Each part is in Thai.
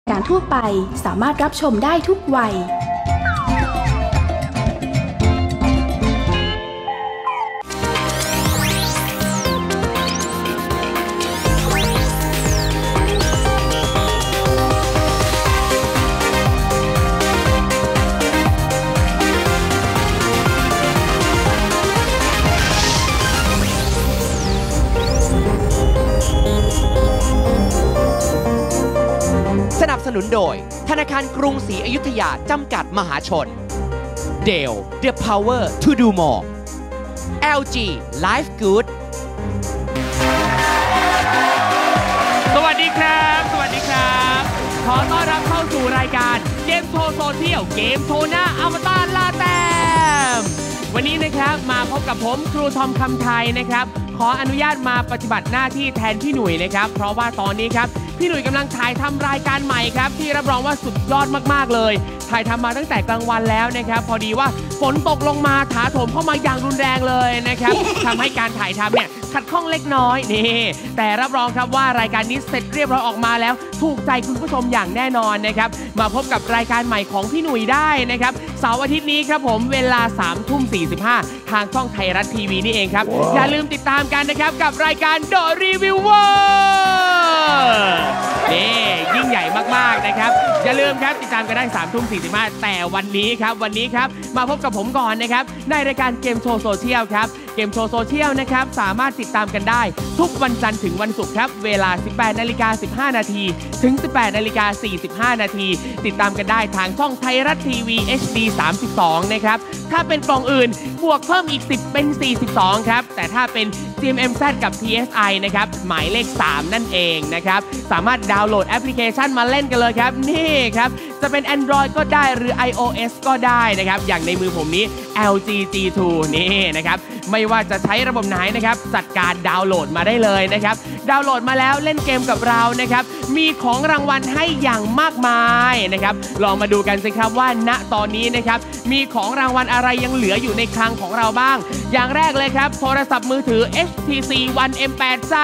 การทั่วไปสามารถรับชมได้ทุกวัยสนับสนุนโดยธนาคารกรุงศรีอยุธยาจำกัดมหาชน Dell The Power to Do More LG Life Good สวัสดีครับสวัสดีครับขอต้อนรับเข้าสู่รายการเกมโชว์โซเชียลเกมโชว์หน้าอวตารล่าแต้มวันนี้นะครับมาพบกับผมครูทอมคำไทยนะครับขออนุญาตมาปฏิบัติหน้าที่แทนพี่หนุ่ยนะครับเพราะว่าตอนนี้ครับพี่หนุ่ยกำลังถ่ายทำรายการใหม่ครับที่รับรองว่าสุดยอดมากๆเลยถ่ายทำมาตั้งแต่กลางวันแล้วนะครับพอดีว่าฝนตกลงมาถาโถมเข้ามาอย่างรุนแรงเลยนะครับทำให้การถ่ายทำเนี่ยขัดข้องเล็กน้อยนี่แต่รับรองครับว่ารายการนี้เสร็จเรียบร้อยออกมาแล้วถูกใจคุณผู้ชมอย่างแน่นอนนะครับมาพบกับรายการใหม่ของพี่หนุ่ยได้นะครับเสาร์อาทิตย์นี้ครับผมเวลา 3:45 ทางช่องไทยรัฐทีวีนี่เองครับ อย่าลืมติดตามกันนะครับกับรายการ The Reviewer นี่ยิ่งใหญ่มากๆนะครับอย่าลืมครับติดตามกันได้ 3:45 แต่วันนี้ครับมาพบกับผมก่อนนะครับในรายการเกมโชว์โซเชียลครับเกมโชว์โซเชียลนะครับสามารถติดตามกันได้ทุกวันจันทร์ถึงวันศุกร์ครับเวลา 18:15 นาทีถึง 18:45 นาทีติดตามกันได้ทางช่องไทยรัฐทีวี HD 32นะครับถ้าเป็นกล่องอื่นบวกเพิ่มอีก10เป็น42ครับแต่ถ้าเป็น GMMZ กับ PSI นะครับหมายเลข3นั่นเองนะครับสามารถดาวน์โหลดแอปพลิเคชันมาเล่นกันเลยครับนี่ครับจะเป็น Android ก็ได้หรือ iOS ก็ได้นะครับอย่างในมือผมนี้ LG G2 นี่นะครับไม่ว่าจะใช้ระบบไหนนะครับจัดการดาวน์โหลดมาได้เลยนะครับดาวน์โหลดมาแล้วเล่นเกมกับเรานะครับมีของรางวัลให้อย่างมากมายนะครับลองมาดูกันสิครับว่าณตอนนี้นะครับมีของรางวัลอะไรยังเหลืออยู่ในคลังของเราบ้างอย่างแรกเลยครับโทรศัพท์มือถือ HTC One M8 จาก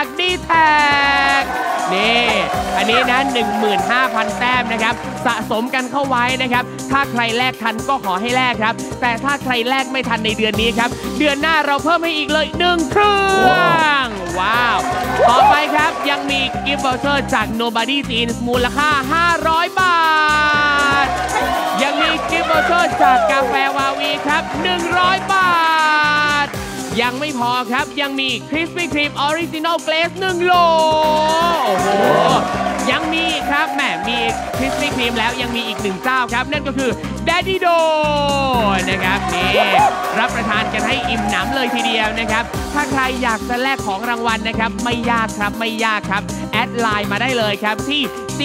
D-Tag นี่อันนี้นะ 15,000 แต้มนะครับสะสมกันเข้าไว้นะครับถ้าใครแลกทันก็ขอให้แลกครับแต่ถ้าใครแลกไม่ทันในเดือนนี้ครับเดือนหน้าเราเพิ่มให้อีกเลย1เครื่องว้าวต่อไปครับยังมีกิฟต์วอเชอร์จาก Nobody Jeans มูลค่า500 บาทยังมีกิฟต์วอเชอร์จากกาแฟวาวีครับ100 บาทยังไม่พอครับยังมี Krispy Kreme Original Glaze 1 โลโอ้โหยังมีครับแหมมี Krispy Kreme แล้วยังมีอีก1เจ้าครับนั่นก็คือ Daddy Do นะครับนี่รับประทานกันให้อิ่มหนำเลยทีเดียวนะครับถ้าใครอยากจะแลกของรางวัลนะครับไม่ยากครับแอดไลน์มาได้เลยครับที่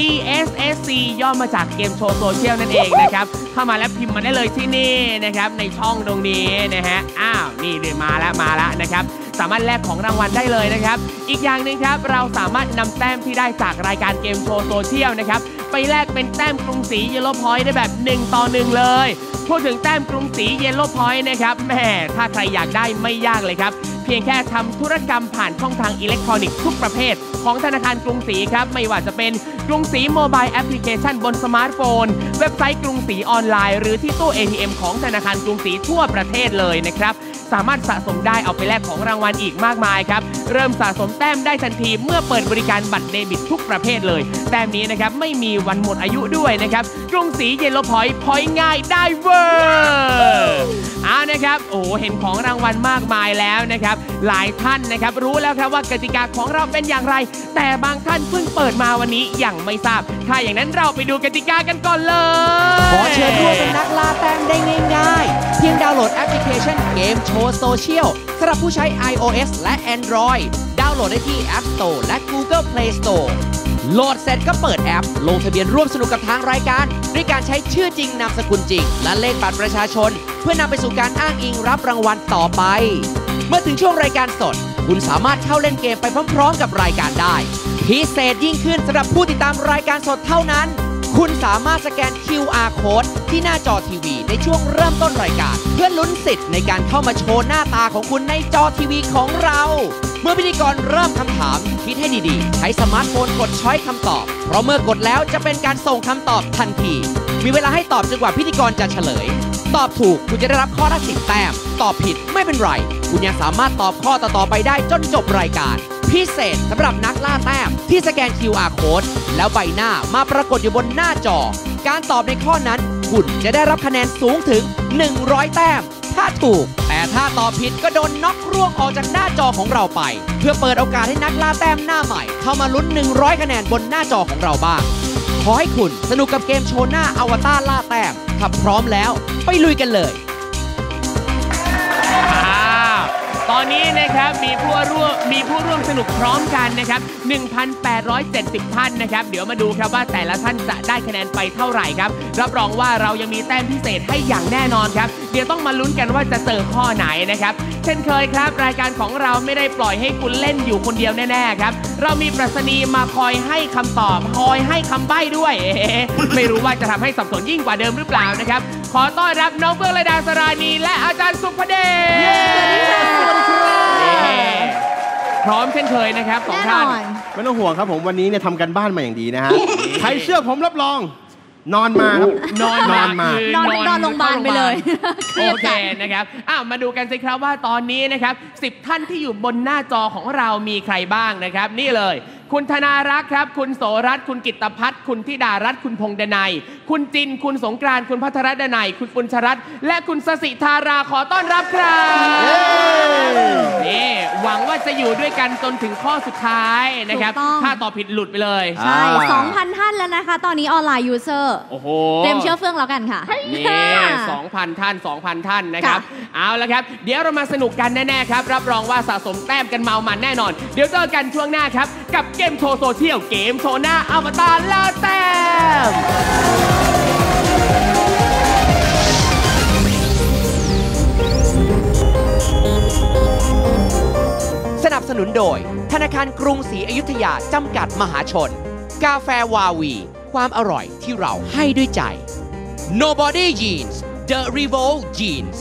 CSSC ย่อมาจากเกมโชว์โซเชียลนั่นเองนะครับเข้ามาแล้วพิมพ์มาได้เลยที่นี่นะครับในช่องตรงนี้นะฮะนี่เดี๋ยวมาแล้วนะครับสามารถแลกของรางวัลได้เลยนะครับอีกอย่างหนึ่งครับเราสามารถนำแต้มที่ได้จากรายการเกมโชว์โซเชียลนะครับไปแลกเป็นแต้มกรุงศรีเยลโล่พอยต์ได้แบบ1 ต่อ 1เลยพูดถึงแต้มกรุงศรีเยลโล่พอยต์นะครับแหมถ้าใครอยากได้ไม่ยากเลยครับเพียงแค่ทำธุรกรรมผ่านช่องทางอิเล็กทรอนิกส์ทุกประเภทของธนาคารกรุงศรีครับไม่ว่าจะเป็นกรุงศรีโมบายแอปพลิเคชันบนสมาร์ทโฟนเว็บไซต์กรุงศรีออนไลน์หรือที่ตู้ ATM ของธนาคารกรุงศรีทั่วประเทศเลยนะครับสามารถสะสมได้เอาไปแลกของรางวัลอีกมากมายครับเริ่มสะสมแต้มได้ทันทีเมื่อเปิดบริการบัตรเดบิตทุกประเภทเลยแต้มนี้นะครับไม่มีวันหมดอายุด้วยนะครับกรุงศรีเยลโล่พอยต์ง่ายได้เวอร์นะครับโอ้เห็นของรางวัลมากมายแล้วนะครับหลายท่านนะครับรู้แล้วครับว่ากติกาของเราเป็นอย่างไรแต่บางท่านเพิ่งเปิดมาวันนี้ยังไม่ทราบถ้าอย่างนั้นเราไปดูกติกากันก่อนเลยขอเชิญร่วมเป็นนักล่าแต้มได้ง่ายๆเพียงดาวน์โหลดแอปพลิเคชันเกมโชว์โซเชียลสำหรับผู้ใช้ iOS และ Android ดาวน์โหลดได้ที่ App Store และ Google Play Store โหลดเสร็จก็เปิดแอปลงทะเบียนร่วมสนุกกับทางรายการด้วยการใช้ชื่อจริงนามสกุลจริงและเลขบัตรประชาชนเพื่อนำไปสู่การอ้างอิงรับรางวัลต่อไปเมื่อถึงช่วงรายการสดคุณสามารถเข้าเล่นเกมไปพร้อมๆกับรายการได้พิเศษยิ่งขึ้นสำหรับผู้ติดตามรายการสดเท่านั้นคุณสามารถสแกน QR Code ที่หน้าจอทีวีในช่วงเริ่มต้นรายการเพื่อลุ้นสิทธิ์ในการเข้ามาโชว์หน้าตาของคุณในจอทีวีของเรา เมื่อพิธีกรเริ่มคำถามคิดให้ดีๆใช้สมาร์ทโฟนกดช้อยคำตอบเพราะเมื่อกดแล้วจะเป็นการส่งคำตอบทันทีมีเวลาให้ตอบจนกว่าพิธีกรจะเฉลยตอบถูกคุณจะได้รับข้อละ10 แต้มตอบผิดไม่เป็นไรคุณยังสามารถตอบข้อต่อๆไปได้จนจบรายการพิเศษสำหรับนักล่าแต้มที่สแกน QR Code แล้วใบหน้ามาปรากฏอยู่บนหน้าจอการตอบในข้อนั้นคุณจะได้รับคะแนนสูงถึง100 แต้มถ้าถูกแต่ถ้าตอบผิดก็โดนน็อกร่วงออกจากหน้าจอของเราไปเพื่อเปิดโอกาสให้นักล่าแต้มหน้าใหม่เข้ามาลุ้น100 คะแนนบนหน้าจอของเราบ้างขอให้คุณสนุกกับเกมโชว์หน้าอวตารล่าแต้มถ้าพร้อมแล้วไปลุยกันเลยตอนนี้นะครับมีผู้ร่วมสนุกพร้อมกันนะครับ 1,870 ท่านนะครับเดี๋ยวมาดูครับว่าแต่ละท่านจะได้คะแนนไปเท่าไหร่ครับรับรองว่าเรายังมีแต้มพิเศษให้อย่างแน่นอนครับเดี๋ยวต้องมาลุ้นกันว่าจะเจอข้อไหนนะครับเช่นเคยครับรายการของเราไม่ได้ปล่อยให้คุณเล่นอยู่คนเดียวแน่ๆครับเรามีปรัชนีมาคอยให้คำตอบคอยให้คำใบ้ด้วยไม่รู้ว่าจะทำให้สับสนยิ่งกว่าเดิมหรือเปล่านะครับขอต้อนรับน้องเฟื่องระดาสรานีและอาจารย์สุภเดชพร้อมเช่นเคยนะครับสองท่านไม่ต้องห่วงครับผมวันนี้เนี่ยทำกันบ้านมาอย่างดีนะฮะใครเชื่อผมรับรองนอนมาครับนอนโรงพยาบาลไปเลยโอเคนะครับมาดูกันสิครับว่าตอนนี้นะครับ10 ท่านที่อยู่บนหน้าจอของเรามีใครบ้างนะครับนี่เลยคุณธนารักษ์ครับคุณโสรัตน์คุณกิตตพัฒน์คุณธิดารัตน์คุณพงษ์ดนัยคุณจินคุณสงกรานต์คุณภัทรดนัยคุณปุญชรัตน์และคุณสสิธาราขอต้อนรับครับนี่หวังว่าจะอยู่ด้วยกันจนถึงข้อสุดท้ายนะครับถ้าตอบผิดหลุดไปเลยใช่ 2,000 ท่านแล้วนะคะตอนนี้ออนไลน์ยูเซอร์โอ้โหเต็มเชื่อเฟื่องแล้วกันค่ะนี่ 2,000 ท่านนะครับเอาละครับเดี๋ยวเรามาสนุกกันแน่ๆครับรับรองว่าสะสมแต้มกันเมามันแน่นอนเดี๋ยวเจอกันช่วงหน้าครับกับเกมโชว์โซเชียลเกมโชว์หน้าอวตารล่าแต้มสนับสนุนโดยธนาคารกรุงศรีอยุธยาจำกัดมหาชนกาแฟวาวีความอร่อยที่เราให้ด้วยใจ Nobody Jeans The Revolt Jeans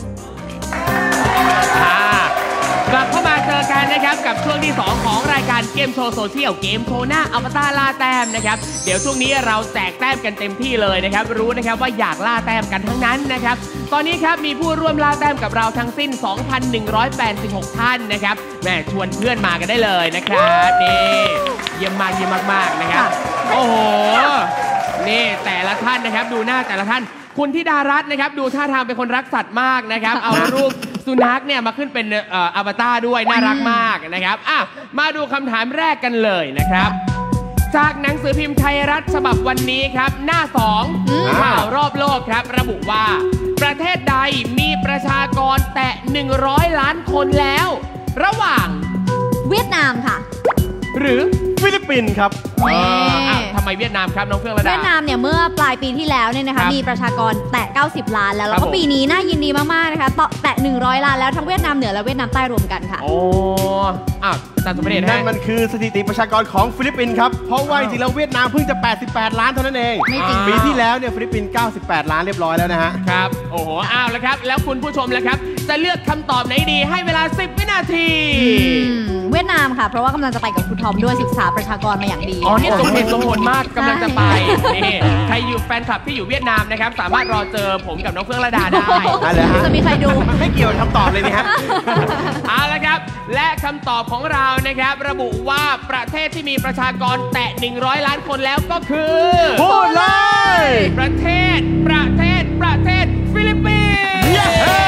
กลับเข้ามาเจอกันนะครับกับช่วงที่2ของรายการเกมโชว์โซเชียลเกมโชว์หน้าอวตารล่าแต้มนะครับเดี๋ยวช่วงนี้เราแจกแต้มกันเต็มที่เลยนะครับรู้นะครับว่าอยากล่าแต้มกันทั้งนั้นนะครับตอนนี้ครับมีผู้ร่วมล่าแต้มกับเราทั้งสิ้น 2,186 ท่านนะครับแม่ชวนเพื่อนมากันได้เลยนะครับนี่เยี่ยมมากนะครับโอ้โหนี่แต่ละท่านนะครับดูหน้าแต่ละท่านคุณธิดารัตน์นะครับดูท่าทางเป็นคนรักสัตว์มากนะครับเอารูปสุนัขเนี่ยมาขึ้นเป็นอวตารด้วยน่ารักมากนะครับมาดูคำถามแรกกันเลยนะครับจากหนังสือพิมพ์ไทยรัฐฉบับวันนี้ครับหน้า2ข่าวรอบโลกครับระบุว่าประเทศใดมีประชากรแตะ100 ล้านคนแล้วระหว่างเวียดนามค่ะหรือฟิลิปปินส์ครับทำไมเวียดนามครับน้องเฟื่องระดาเวียดนามเนี่ยเมื่อปลายปีที่แล้วเนี่ยนะคะมีประชากรแตะ90 ล้านแล้วก็ปีนี้น่ายินดีมากๆนะคะแตะ100 ล้านแล้วทั้งเวียดนามเหนือและเวียดนามใต้รวมกันค่ะโอ้อาจารย์สุภเดชนั่นมันคือสถิติประชากรของฟิลิปปินส์ครับเพราะว่าจริงๆแล้วเวียดนามเพิ่งจะ88 ล้านเท่านั้นเองไม่จริงปีที่แล้วเนี่ยฟิลิปปินส์98 ล้านเรียบร้อยแล้วนะฮะครับโอ้โหแล้วครับแล้วคุณผู้ชมแล้วครับจะเลือกคำตอบไหนดีให้เวลา10 วินาทีเวียดนามค่ะเพราะว่ากำลังจะไปกับคุณทอมด้วยศึกษาประชากรมาอย่างดีนี่สมเหตุสมผลมากกำลังจะไปนี่ใครอยู่แฟนคลับที่อยู่เวียดนามนะครับสามารถรอเจอผมกับน้องเฟื่องระดาได้จะมีใครดูไม่เกี่ยวคำตอบเลยนี่ฮะเอาละครับและคำตอบของเรานะครับระบุว่าประเทศที่มีประชากรแตะ100 ล้านคนแล้วก็คือพูดเลยประเทศฟิลิปปินส์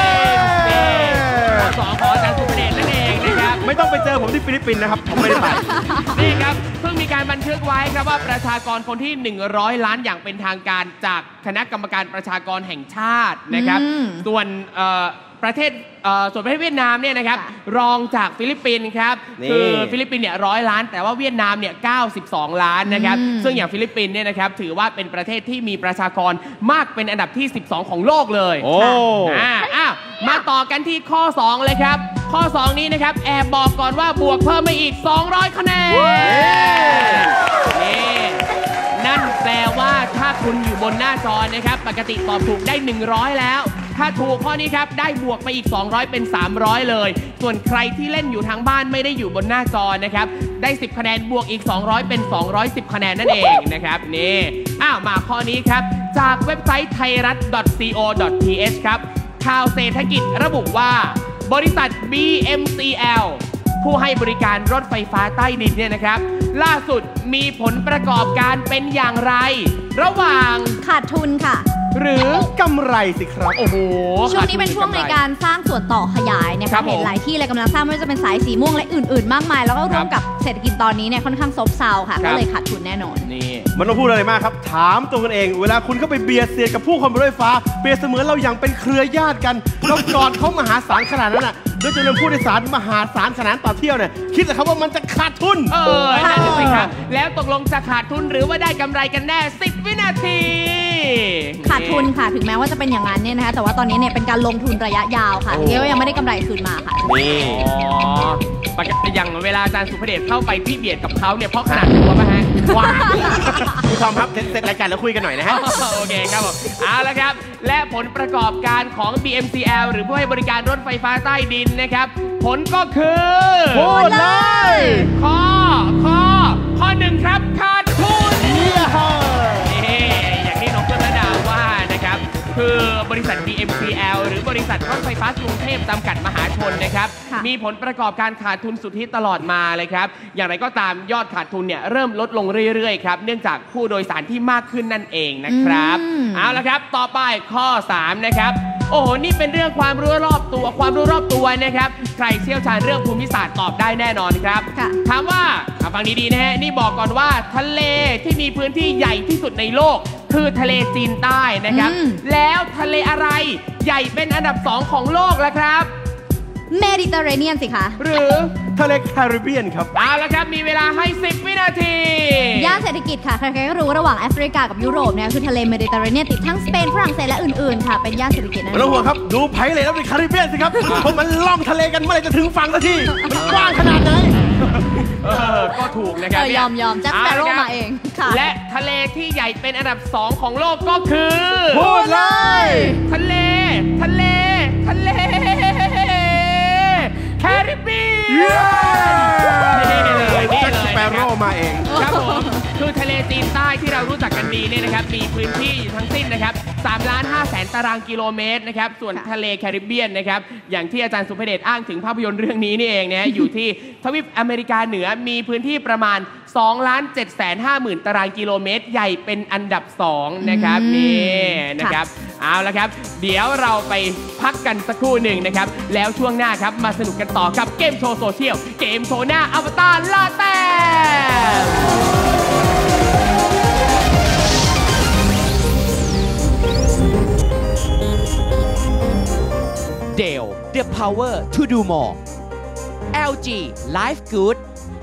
ขออาจารย์สุภเดชนั่นเองนะครับไม่ต้องไปเจอผมที่ฟิลิปปินส์นะครับผมไม่ได้ไปนี่ครับเพิ่งมีการบันทึกไว้ครับว่าประชากรคนที่100 ล้านอย่างเป็นทางการจากคณะกรรมการประชากรแห่งชาตินะครับส่วนประเทศเวียดนามเนี่ยนะครับรองจากฟิลิปปินส์ครับคือฟิลิปปินส์เนี่ย100 ล้านแต่ว่าเวียดนามเนี่ย92 ล้านนะครับซึ่งอย่างฟิลิปปินส์เนี่ยนะครับถือว่าเป็นประเทศที่มีประชากรมากเป็นอันดับที่12ของโลกเลยมาต่อกันที่ข้อ2เลยครับข้อ2นี้นะครับแอบบอกก่อนว่าบวกเพิ่มไปอีก200 คะแนนนี่นั่นแปลลว่าถ้าคุณอยู่บนหน้าจอนะครับปกติตอบถูกได้100แล้วถ้าถูกข้อนี้ครับได้บวกไปอีก200เป็น300เลยส่วนใครที่เล่นอยู่ทางบ้านไม่ได้อยู่บนหน้าจอนะครับได้10คะแนนบวกอีก200เป็น210คะแนนนั่นเองนะครับนี่มาข้อนี้ครับจากเว็บไซต์ไทยรัฐ .co.th ครับข่าวเศรษฐกิจระบุว่าบริษัท BMCL ผู้ให้บริการรถไฟฟ้าใต้ดินเนี่ยนะครับล่าสุดมีผลประกอบการเป็นอย่างไรระหว่างขาดทุนค่ะหรือกำไรสิครับโอ้โหช่วงนี้เป็นช่วงในการสร้างส่วนต่อขยายนะคะเห็นหลายที่เลยกำลังสร้างไม่ว่าจะเป็นสายสีม่วงและอื่นๆมากมายแล้วก็ร่วมกับเศรษฐกิจตอนนี้เนี่ยค่อนข้างซบเซาค่ะก็เลยขาดทุนแน่นอนนี่มันต้องพูดอะไรมากครับถามตัวกันเองเวลาคุณเข้าไปเบียดเสียดกับผู้คนบนรถไฟฟ้าเปรียบเสมือนเราอย่างเป็นเครือญาติกันเรากอดเขามหาศาลขนาดนั้นน่ะด้วยจำนวนผู้โดยสารมหาศาลขนาดต่อเที่ยวเนี่ยคิดเหรอครับว่ามันจะขาดทุนนั่นสิครับแล้วตกลงจะขาดทุนหรือว่าได้กำไรกันแน่10วินาทีขาดทุนค่ะถึงแม้ว่าจะเป็นอย่างนั้นเนี่ยนะคะแต่ว่าตอนนี้เนี่ยเป็นการลงทุนระยะยาวค่ะเรียกว่ายังไม่ได้กำไรคืนมาค่ะนี่ปกติอย่างเวลาอาจารย์สุภเดชเข้าไปที่เบียดกับเขาเนี่ยเพราะขนาดตัวป่ะฮะว้าวคุณทอมครับเสร็จรายการแล้วคุยกันหน่อยนะฮะโอเคครับผมเอาละครับและผลประกอบการของ BMCL หรือผู้ให้บริการรถไฟฟ้าใต้ดินนะครับผลก็คือพูดเลยข้อหนึ่งครับขาดทุนอย่างที่น้องต้นระดาว่านะครับคือบริษัท BMCL หรือบริษัทรถไฟฟ้ากรุงเทพจำกัดมหาชนนะครับมีผลประกอบการขาดทุนสุทธิตลอดมาเลยครับอย่างไรก็ตามยอดขาดทุนเนี่ยเริ่มลดลงเรื่อยๆครับเนื่องจากผู้โดยสารที่มากขึ้นนั่นเองนะครับเอาละครับต่อไปข้อ3นะครับโอ้โหนี่เป็นเรื่องความรู้รอบตัวนะครับใครเชี่ยวชาญเรื่องภูมิศาสตร์ตอบได้แน่นอนครับถามว่าฟังดีๆนะฮะนี่บอกก่อนว่าทะเลที่มีพื้นที่ใหญ่ที่สุดในโลกคือทะเลจีนใต้นะครับแล้วทะเลอะไรใหญ่เป็นอันดับ2ของโลกแล้วครับเมดิเตอร์เรเนียนสิคะหรือทะเลแคริบเบียนครับเอาละครับมีเวลาให้10วินาทีย่านเศรษฐกิจค่ะใครๆก็รู้ระหว่างแอฟริกากับยุโรปเนี่ยคือทะเลเมดิเตอร์เรเนียนติดทั้งสเปนฝรั่งเศสและอื่นๆค่ะเป็นย่านเศรษฐกิจนั่นเองไม่ต้องห่วงครับดูไผ่เลยแล้วเป็นแคริบเบียนสิครับเพราะมันล่องทะเลกันเมื่อไหร่จะถึงฝั่งสักทีมันกว้างขนาดไหนก็ถูกนะครับยอมแจ็คสเปโร่มาเองค่ะและทะเลที่ใหญ่เป็นอันดับ2ของโลกก็คือพูดเลยทะเลแคริบเบียนแจ็คสเปโร่มาเองครับผมคือทะเลจีนใต้ที่เรารู้จักกันดีเนี่ยนะครับมีพื้นที่ทั้งสิ้นนะครับ3,500,000 ตารางกิโลเมตรนะครับส่วนทะเลแคริบเบียนนะครับอย่างที่อาจารย์สุภเดชอ้างถึงภาพยนตร์เรื่องนี้นี่เองนะอยู่ที่ทวีปอเมริกาเหนือมีพื้นที่ประมาณ 2,750,000 ตารางกิโลเมตรใหญ่เป็นอันดับ2นะครับนี่นะครับเอาละครับเดี๋ยวเราไปพักกันสักครู่หนึ่งนะครับแล้วช่วงหน้าครับมาสนุกกันต่อกับเกมโชว์โซเชียลเกมโชว์หน้าอวตารล่าแต้ม Dell The Power to Do More LG Life Good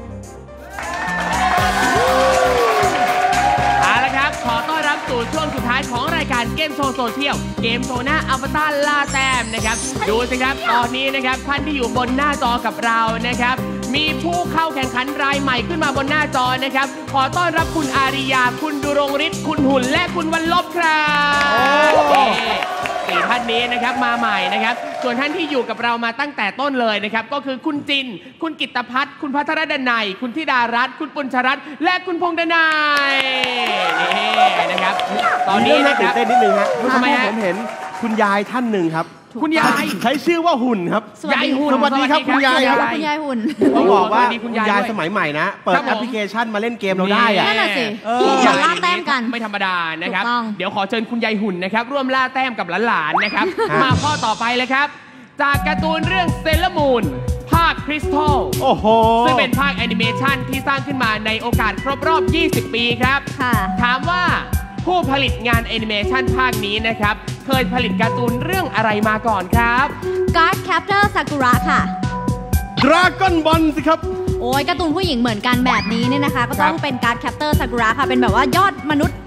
เอาละครับขอต้อนรับสู่ช่วงสุดท้ายของรายการเกมโชว์โซเชียลเกมโชว์หน้าอวตารล่าแต้มนะครับดูสิครับตอนนี้นะครับท่านที่อยู่บนหน้าจอกับเรานะครับมีผู้เข้าแข่งขันรายใหม่ขึ้นมาบนหน้าจอนะครับขอต้อนรับคุณอาริยาคุณดุรงฤทธิ์คุณหุ่นและคุณวันลบครับ4ท่านนี้นะครับมาใหม่นะครับส่วนท่านที่อยู่กับเรามาตั้งแต่ต้นเลยนะครับก็คือคุณจินคุณกิตตพัฒน์คุณพัทรดนัยคุณธิดารัตน์คุณปุญชรัตน์และคุณพงษ์ดนัยนี่นะครับตอนนี้นะครับตื่นเต้นนิดนึงฮะทำไมผมเห็นคุณยายท่านหนึ่งครับคุณยายใช้ชื่อว่าหุ่นครับยายหุ่นสวัสดีครับคุณยายครับคุณยายหุ่นต้องบอกว่าคุณยายสมัยใหม่นะเปิดแอปพลิเคชันมาเล่นเกมเราได้อะนั่นแหละสิอยากล่าแต้มกันไม่ธรรมดานะครับเดี๋ยวขอเชิญคุณยายหุ่นนะครับร่วมล่าแต้มกับหลานๆนะครับมาข้อต่อไปเลยครับจากการ์ตูนเรื่องเซเลอร์มูนภาคคริสตัลโอ้โหซึ่งเป็นภาคแอนิเมชันที่สร้างขึ้นมาในโอกาสครบรอบ20 ปีครับถามว่าผู้ผลิตงานแอนิเมชันภาคนี้นะครับเคยผลิตการ์ตูนเรื่องอะไรมาก่อนครับ Cardcaptor Sakura ค่ะ Dragon Ball สิครับโอ้ยการ์ตูนผู้หญิงเหมือนกันแบบนี้เนี่ยนะคะก็ต้องเป็น Cardcaptor Sakura ค่ะเป็นแบบว่ายอดมนุษย์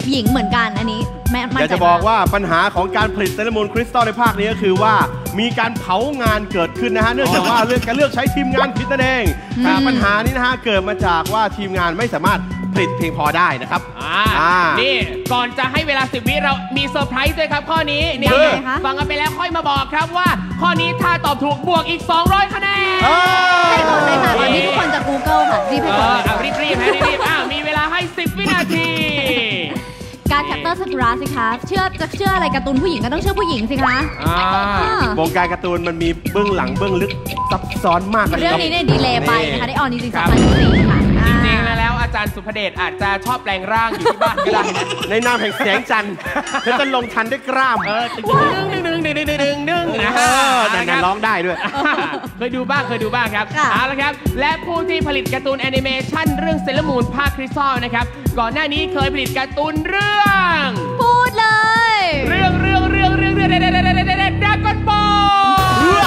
หญิงเหมือนกันอันนี้อยากจะบอกว่าปัญหาของการผลิตเซเลอรามูนคริสตัลในภาคนี้ก็คือว่ามีการเผางานเกิดขึ้นนะฮะเนื่องจากว่าการเลือกใช้ทีมงานผิดนั่นเองปัญหานี้นะฮะเกิดมาจากว่าทีมงานไม่สามารถผลิตเพียงพอได้นะครับนี่ก่อนจะให้เวลา10 วิเรามีเซอร์ไพรส์ด้วยครับข้อนี้นี่ฟังกันไปแล้วค่อยมาบอกครับว่าข้อนี้ถ้าตอบถูกบวกอีก200 คะแนนให้กดเลยค่ะตอนนี้ทุกคนจะ Google ค่ะรีบให้กดรีบมีเวลาให้10 วินาทีการแคปเตอร์ซากุระสิคะจะเชื่ออะไรการ์ตูนผู้หญิงก็ต้องเชื่อผู้หญิงสิคะวงการการ์ตูนมันมีเบื้องหลังเบื้องลึกซับซ้อนมากเรื่องนี้เนี่ยดีเลย์ไปนะคะได้ออนจริงๆ2014ค่ะจริงๆแล้วอาจารย์สุภเดชอาจจะชอบแปลงร่างอยู่ที่บ้านก็ได้ในนามแห่งแสงจันทร์เขาจะลงทันด้วยกล้ามดึงนะนั่นร้องได้ด้วยเคยดูบ้างครับเอาละครับและผู้ที่ผลิตการ์ตูนแอนิเมชันเรื่องเซเลอรามูนภาคคริสตัลนะครับก่อนหน้านี้เคยผลิตการ์ตูนเรื่องพูดเลยเรื่องดราก้อนบอล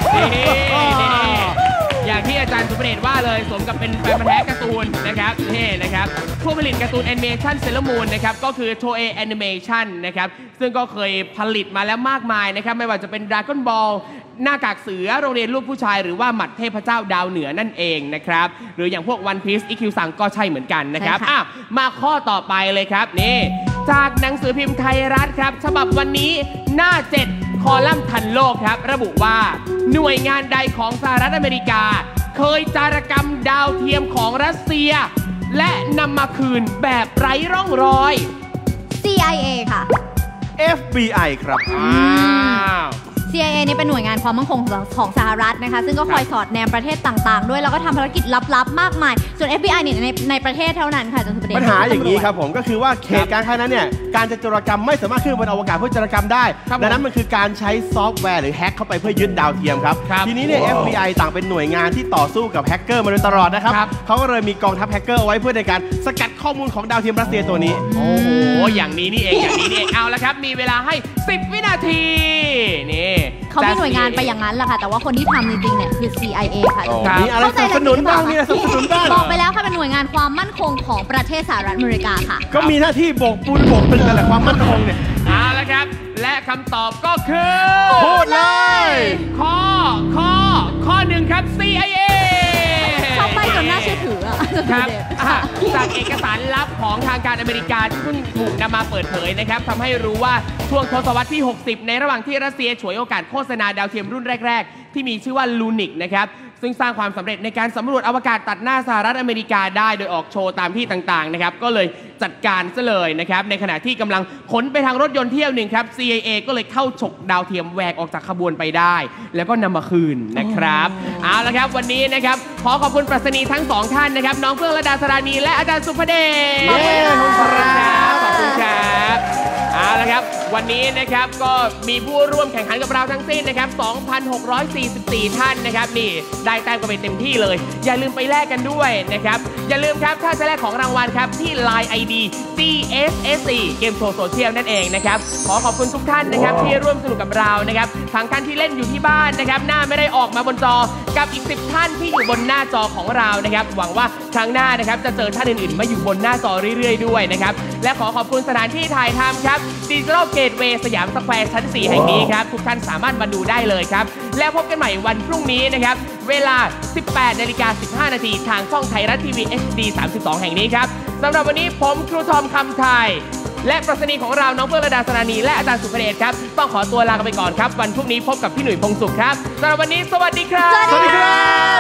อย่างที่อาจารย์สุภเดชว่าเลยสมกับเป็นแฟนพันธุ์แท้การ์ตูนนะครับนี่นะครับผู้ผลิตการ์ตูนแอนิเมชันเซเลอรามูนนะครับก็คือโทเอแอนิเมชันนะครับซึ่งก็เคยผลิตมาแล้วมากมายนะครับไม่ว่าจะเป็นดราก้อนบอลหน้ากากเสือโรงเรียนลูกผู้ชายหรือว่าหมัดเทพเจ้าดาวเหนือนั่นเองนะครับหรืออย่างพวก One Piece EQ สั่งก็ใช่เหมือนกันนะครับมาข้อต่อไปเลยครับนี่จากหนังสือพิมพ์ไทยรัฐครับฉบับวันนี้หน้า7คอลัมน์ทันโลกครับระบุว่าหน่วยงานใดของสหรัฐอเมริกาเคยจารกรรมดาวเทียมของรัสเซียและนำมาคืนแบบไร้ร่องรอย CIA ค่ะ FBI ครับ CIA นี่เป็นหน่วยงานความมั่นคงของสหรัฐนะคะซึ่งก็คอยสอดแนมประเทศต่างๆด้วยแล้วก็ทำภารกิจลับๆมากมายส่วน FBI เนี่ยในประเทศเท่านั้นค่ะจนปัญหาอย่างนี้ครับผมก็คือว่าเหตุการณ์ครั้งนั้นเนี่ยการจะโจรกรรมไม่สามารถขึ้นบนอวกาศเพื่อโจรกรรมได้ดังนั้นมันคือการใช้ซอฟต์แวร์หรือแฮกเข้าไปเพื่อยึดดาวเทียมครับทีนี้เนี่ย FBI ต่างเป็นหน่วยงานที่ต่อสู้กับแฮกเกอร์มาโดยตลอดนะครับเขาก็เลยมีกองทัพแฮกเกอร์เอาไว้เพื่อในการสกัดข้อมูลของดาวเทียมรัสเซียตัวนี้โอ้โหอย่างนี้นี่เองเอาละครับมีเวลาให้10 วินาทีนี่เขามีหน่วยงานไปอย่างนั้นแหละค่ะแต่ว่าคนที่ทำจริงๆเนี่ยคือ CIA ค่ะมีอะไรสนับสนุนบ้างนี่สนับสนุนบ้างบอกไปแล้วค่ะเป็นหน่วยงานความมั่นคงของประเทศสหรัฐอเมริกาค่ะก็มีหน้าที่โบกปูนโบกตึกนั่นแหละความมั่นคงเนี่ยเอาละครับและคำตอบก็คือพูดเลยข้อ 1ครับ CIA ชอบไปจนน่าเชื่อถือครับจากเอกสารลับของทางการอเมริกาที่เพิ่งถูกนำมาเปิดเผยนะครับทำให้รู้ว่าช่วงทศวรรษที่60ในระหว่างที่รัสเซียฉวยโอกาสโฆษณาดาวเทียมรุ่นแรกๆที่มีชื่อว่าลูนิกนะครับซึ่งสร้างความสำเร็จในการสำรวจอวกาศตัดหน้าสหรัฐอเมริกาได้โดยออกโชว์ตามที่ต่างๆนะครับก็เลยจัดการซะเลยนะครับในขณะที่กำลังขนไปทางรถยนต์เที่ยวหนึ่งครับ CIA ก็เลยเข้าฉกดาวเทียมแหวกออกจากขบวนไปได้แล้วก็นำมาคืนนะครับเอาละครับวันนี้นะครับขอขอบคุณปรัชนีทั้ง2ท่านนะครับน้องเฟื่องระดาสราณีและอาจารย์สุภเดชขอบคุณครับเอาละครับวันนี้นะครับก็มีผู้ร่วมแข่งขันกับเราทั้งสิ้นนะครับ 2,644 ท่านนะครับนี่ได้แต้มกันไปเต็มที่เลยอย่าลืมไปแลกกันด้วยนะครับอย่าลืมครับถ้าจะแลกของรางวัลครับที่ Line ID GSSC เกมโชว์โซเชียลนั่นเองนะครับขอขอบคุณทุกท่านนะครับที่ร่วมสนุกกับเรานะครับทั้งท่านที่เล่นอยู่ที่บ้านนะครับหน้าไม่ได้ออกมาบนจอกับอีก10ท่านที่อยู่บนหน้าจอของเรานะครับหวังว่าครั้งหน้านะครับจะเจอท่านอื่นๆมาอยู่บนหน้าจอเรื่อยๆด้วยนะครับและขอขอบคุณสถานที่ถ่ายทำครับดิจิทัลเกตเวย์สยามสแควร์ชั้น 4 แห่งนี้ครับทุกท่านสามารถมาดูได้เลยครับแล้วพบกันใหม่วันพรุ่งนี้นะครับเวลา 18:15 น.ทางช่องไทยรัฐทีวี HD 32 แห่งนี้ครับสำหรับวันนี้ผมครูทอมคำไทยและปรัชนีของเราน้องเฟื่องระดาสราณีและอาจารย์สุภเดชครับต้องขอตัวลาไปก่อนครับวันพรุ่งนี้พบกับพี่หนุ่ยพงษ์สุขครับสำหรับวันนี้สวัสดีครับสวัสดีครับ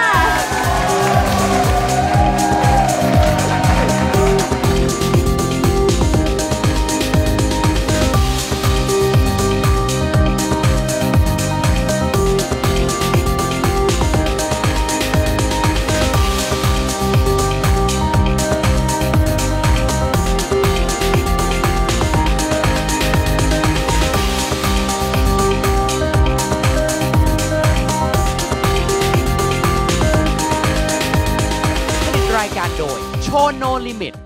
โดยโชว์โนลิมิต